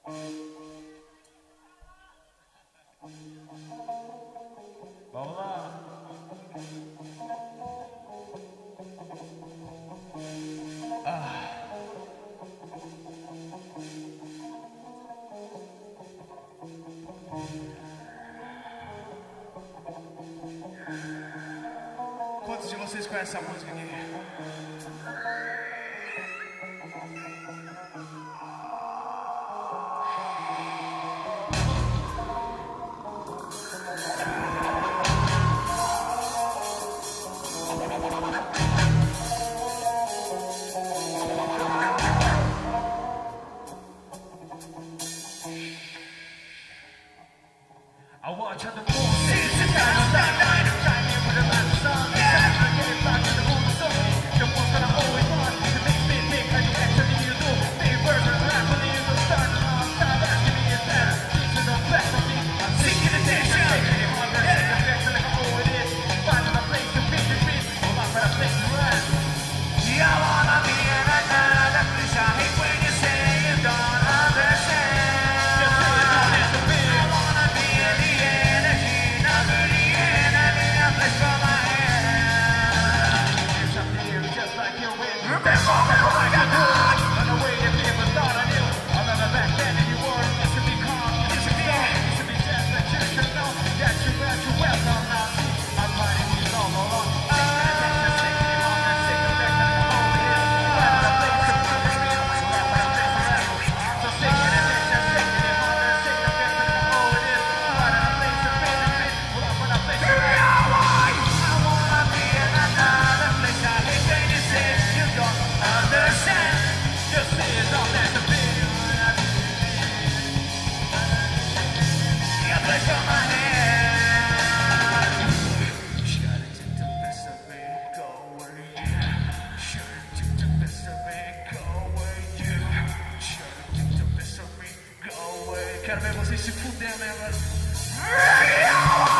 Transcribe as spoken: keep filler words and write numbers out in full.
Vamos lá. Ah. Quantos de vocês conhecem essa música aqui? I watch on the moon, see the kind of that night, I'm trying to put a man song, yeah, I get it back to the moon, so the one that I always want, it makes me think that you actually you do, the version of rap, when you don't start to know, start asking me is that, teaching the best of me, I'm seeking attention, taking it on the head, I'm acting like I know it is, finding a place to fit the dream, I'm not for a place to run. I wanna be in another place, I hate when you say you don't understand. Quero ver vocês se fuder, né, velho?